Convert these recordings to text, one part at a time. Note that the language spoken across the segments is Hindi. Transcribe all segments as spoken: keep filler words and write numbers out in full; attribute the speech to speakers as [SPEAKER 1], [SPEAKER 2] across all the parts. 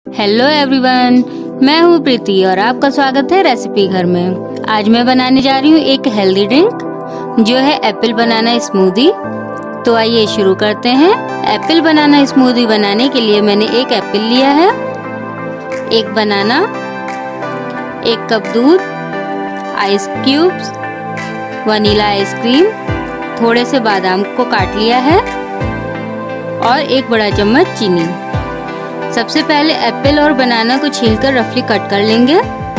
[SPEAKER 1] हेलो एवरीवन, मैं हूँ प्रीति और आपका स्वागत है रेसिपी घर में। आज मैं बनाने जा रही हूँ एक हेल्दी ड्रिंक जो है एप्पल बनाना स्मूदी। तो आइए शुरू करते हैं। एप्पल बनाना स्मूदी बनाने के लिए मैंने एक एप्पल लिया है, एक बनाना, एक कप दूध, आइस क्यूब्स, वनीला आइसक्रीम, थोड़े से बादाम को काट लिया है और एक बड़ा चम्मच चीनी। सबसे पहले एप्पल और बनाना को छीलकर रफली कट कर लेंगे।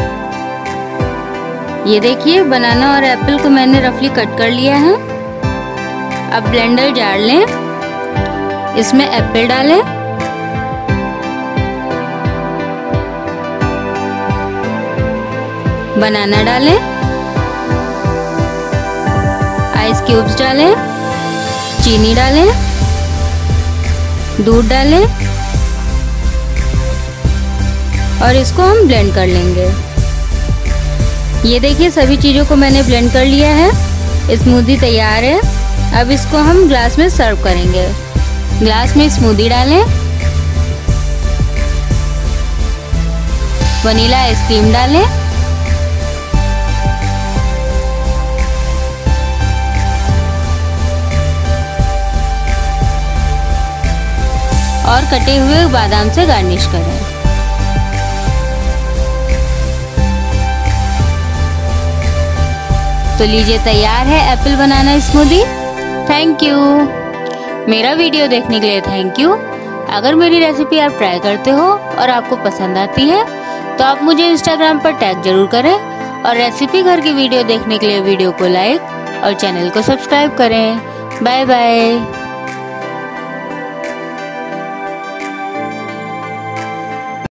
[SPEAKER 1] ये देखिए, बनाना और एप्पल को मैंने रफली कट कर लिया है। अब ब्लेंडर जार लें, इसमें एप्पल डालें, बनाना डालें, आइस क्यूब्स डालें, चीनी डालें, दूध डालें और इसको हम ब्लेंड कर लेंगे। ये देखिए, सभी चीज़ों को मैंने ब्लेंड कर लिया है। स्मूदी तैयार है। अब इसको हम ग्लास में सर्व करेंगे। ग्लास में स्मूदी डालें, वनीला आइसक्रीम डालें, और कटे हुए बादाम से गार्निश करें। तो लीजिए, तैयार है apple banana smoothie. Thank you. मेरा वीडियो देखने के लिए थैंक यू। अगर मेरी रेसिपी आप ट्राई करते हो और आपको पसंद आती है तो आप मुझे इंस्टाग्राम पर टैग जरूर करें और रेसिपी घर की वीडियो देखने के लिए वीडियो को लाइक और चैनल को सब्सक्राइब करें। Bye bye.